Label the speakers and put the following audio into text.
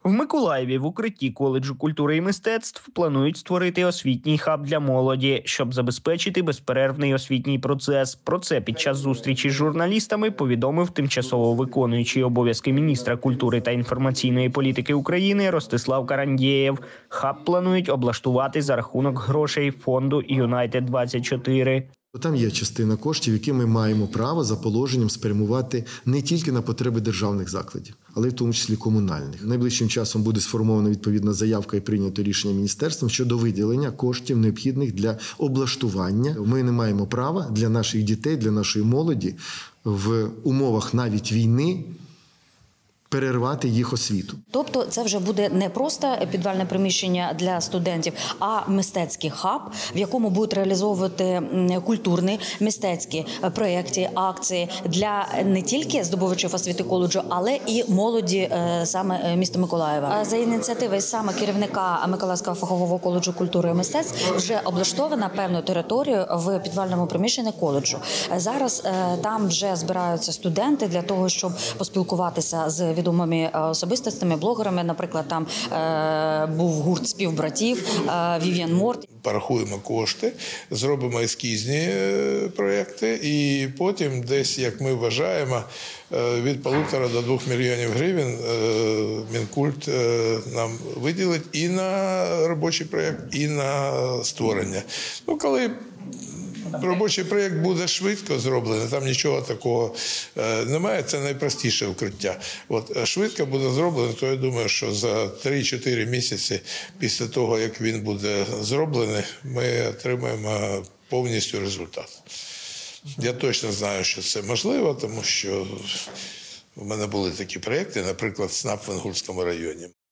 Speaker 1: В Миколаєві в укритті коледжу культури і мистецтв планують створити освітній хаб для молоді, щоб забезпечити безперервний освітній процес. Про це під час зустрічі з журналістами повідомив тимчасово виконуючий обов'язки міністра культури та інформаційної політики України Ростислав Карандєєв. Хаб планують облаштувати за рахунок грошей фонду «Юнайтед-24».
Speaker 2: Там є частина коштів, які ми маємо право за положенням спрямувати не тільки на потреби державних закладів, але й в тому числі комунальних. Найближчим часом буде сформована відповідна заявка і прийнято рішення міністерством щодо виділення коштів, необхідних для облаштування. Ми не маємо права для наших дітей, для нашої молоді в умовах навіть війни перервати їх освіту.
Speaker 3: Тобто це вже буде не просто підвальне приміщення для студентів, а мистецький хаб, в якому будуть реалізовувати культурні, мистецькі проєкти, акції для не тільки здобувачів освіти коледжу, але і молоді саме міста Миколаєва. За ініціативи саме керівника Миколаївського фахового коледжу культури і мистецтв вже облаштована певну територію в підвальному приміщенні коледжу. Зараз там вже збираються студенти для того, щоб поспілкуватися з відомими особистостями, блогерами. Наприклад, там був гурт співбратів Вів'ян Морт.
Speaker 4: Порахуємо кошти, зробимо ескізні проєкти і потім десь, як ми вважаємо, від 1,5 до 2 мільйонів гривень Мінкульт нам виділить і на робочий проєкт, і на створення. Ну, коли робочий проєкт буде швидко зроблений, там нічого такого немає, це найпростіше укриття. От швидко буде зроблено, то я думаю, що за 3-4 місяці після того, як він буде зроблений, ми отримаємо повністю результат. Я точно знаю, що це можливо, тому що у мене були такі проєкти, наприклад, СНАП в Інгульському районі.